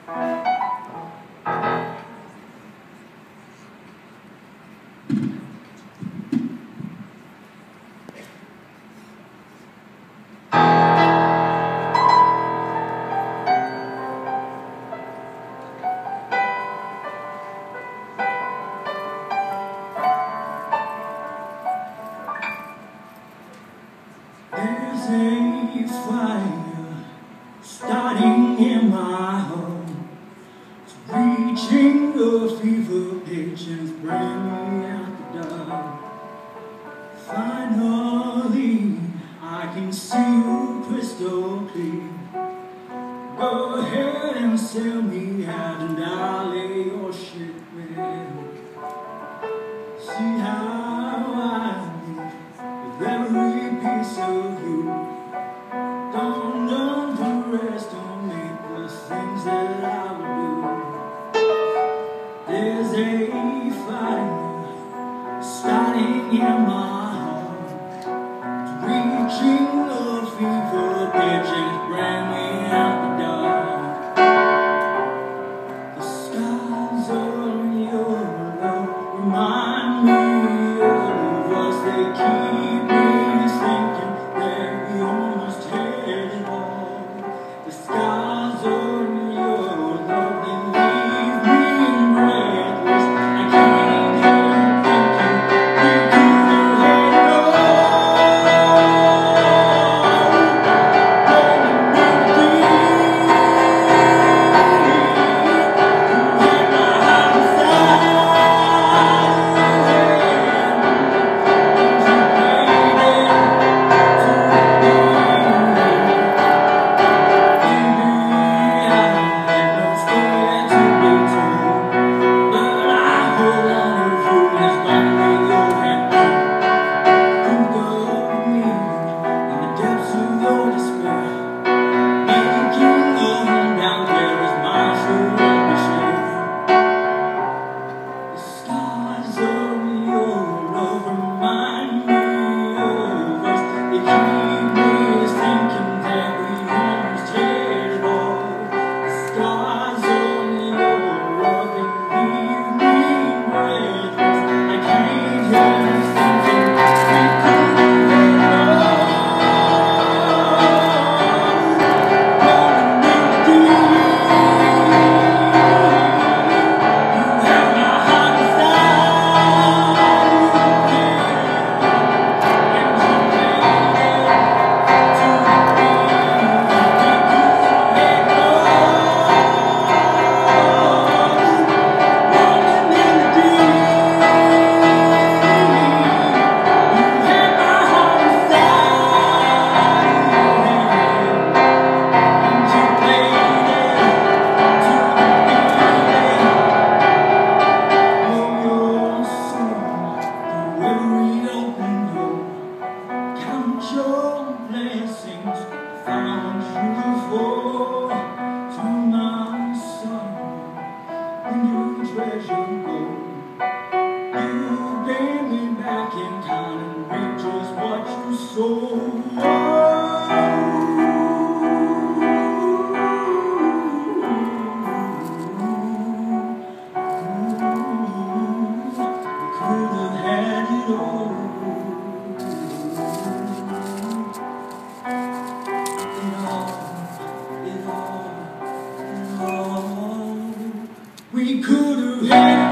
There's a fire starting in my heart. It's reaching a fever pitch and it's bringing me out the dark. Finally, I can see you crystal clear. Go ahead and sell me out and I'll lay your shit bare. See how I live with every piece of you. Don't underestimate the things that I will do. There's a fire starting in my heart. It's reaching a fever pitch and it's bringing me out the dark. The skies of your love remind me of us. They keep me thinking that we almost had it all. The skies of your love, they leave me breathless. I can't help thinking we could have had it all. We could have had